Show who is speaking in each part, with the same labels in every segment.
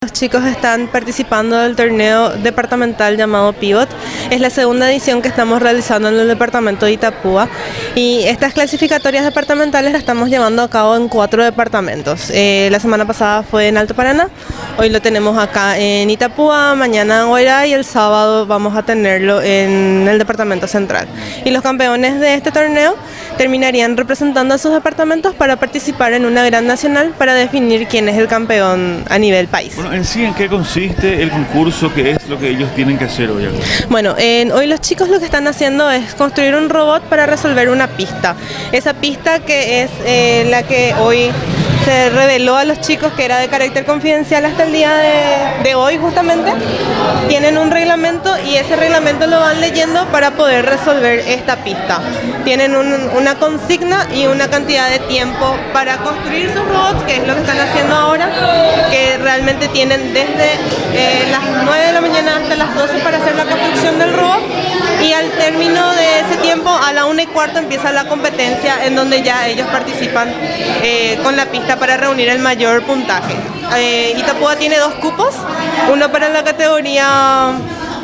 Speaker 1: Los chicos están participando del torneo departamental llamado Pivot. Es la segunda edición que estamos realizando en el departamento de Itapúa y estas clasificatorias departamentales las estamos llevando a cabo en 4 departamentos. La semana pasada fue en Alto Paraná, hoy lo tenemos acá en Itapúa, mañana en Guairá y el sábado vamos a tenerlo en el departamento central. Y los campeones de este torneo terminarían representando a sus departamentos para participar en una gran nacional para definir quién es el campeón a nivel país.
Speaker 2: Bueno, en sí, ¿en qué consiste el concurso? ¿Qué es lo que ellos tienen que hacer hoy?
Speaker 1: Bueno, hoy los chicos lo que están haciendo es construir un robot para resolver una pista. Esa pista que es la que hoy se reveló a los chicos que era de carácter confidencial hasta el día de hoy justamente. Tienen un reglamento y ese reglamento lo van leyendo para poder resolver esta pista. Tienen una consigna y una cantidad de tiempo para construir sus robots, que es lo que están haciendo ahora, que realmente tienen desde las 9 de la mañana hasta las 12 para hacer la construcción del robot. Y al término de ese tiempo, a la 1:15 empieza la competencia en donde ya ellos participan con la pista para reunir el mayor puntaje. Itapúa tiene 2 cupos, uno para la categoría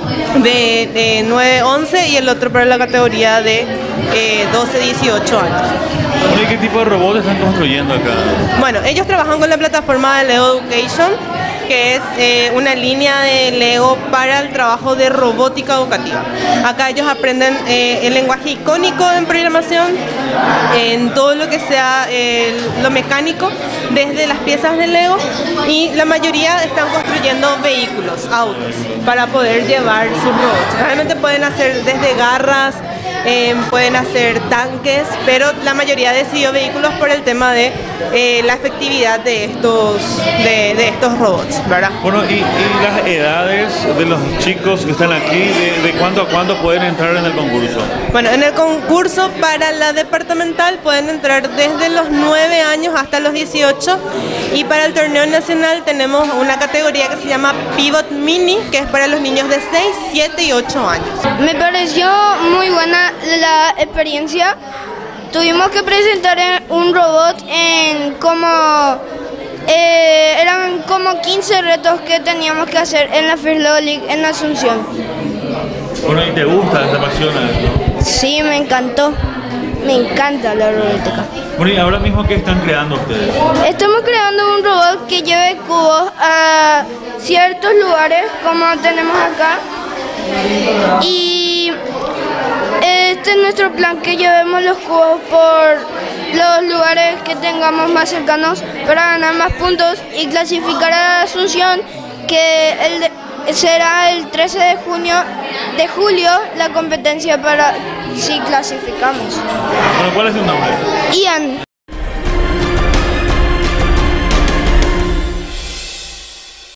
Speaker 1: de 9-11 y el otro para la categoría de 12-18 años.
Speaker 2: ¿Y qué tipo de robots están construyendo acá?
Speaker 1: Bueno, ellos trabajan con la plataforma de Lego Education, que es una línea de Lego para el trabajo de robótica educativa. Acá ellos aprenden el lenguaje icónico en programación, en todo lo que sea lo mecánico, desde las piezas de Lego, y la mayoría están construyendo vehículos, autos, para poder llevar sus robots. Realmente pueden hacer desde garras, pueden hacer tanques, pero la mayoría decidió vehículos por el tema de la efectividad de estos robots, ¿verdad?
Speaker 2: Bueno, y las edades de los chicos que están aquí, ¿de cuándo a cuándo pueden entrar en el concurso?
Speaker 1: Bueno, en el concurso para la departamental pueden entrar desde los 9 años hasta los 18, y para el torneo nacional tenemos una categoría que se llama Pivot Mini, que es para los niños de 6, 7 y 8 años.
Speaker 3: Me pareció muy buena la experiencia. Tuvimos que presentar un robot en eran como 15 retos que teníamos que hacer en la First Lego League en Asunción.
Speaker 2: Bueno, ¿y te gusta, te apasiona esto?
Speaker 3: Sí, me encantó. Me encanta la robótica.
Speaker 2: Bueno, ¿y ahora mismo qué están creando ustedes?
Speaker 3: Estamos creando un robot que lleve cubos a ciertos lugares, como tenemos acá. Y este es nuestro plan, que llevemos los cubos por los lugares que tengamos más cercanos para ganar más puntos y clasificar a Asunción, que será el 13 de julio la competencia para si clasificamos.
Speaker 2: Bueno, ¿cuál es tu nombre?
Speaker 3: Ian.